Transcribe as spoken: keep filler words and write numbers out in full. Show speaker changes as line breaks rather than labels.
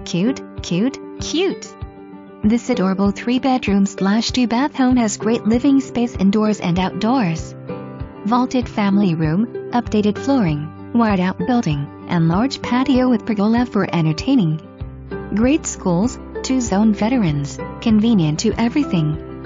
Cute, cute, cute. This adorable three-bedroom slash two-bath home has great living space indoors and outdoors. Vaulted family room, updated flooring, wide outbuilding, and large patio with pergola for entertaining. Great schools, two-zone veterans, convenient to everything.